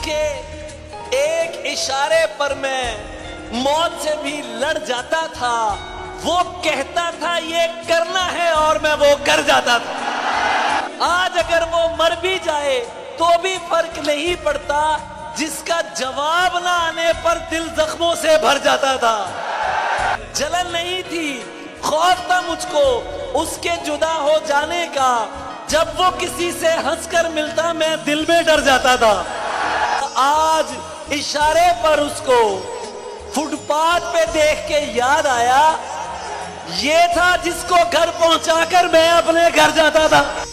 जिसके एक इशारे पर मैं मौत से भी लड़ जाता था, वो कहता था ये करना है और मैं वो कर जाता था। आज अगर वो मर भी जाए तो भी फर्क नहीं पड़ता, जिसका जवाब ना आने पर दिल जख्मों से भर जाता था। जलन नहीं थी, खौफ था मुझको उसके जुदा हो जाने का। जब वो किसी से हंसकर मिलता मैं दिल में डर जाता था। आज इशारे पर उसको फुटपाथ पे देख के याद आया, ये था जिसको घर पहुंचाकर मैं अपने घर जाता था।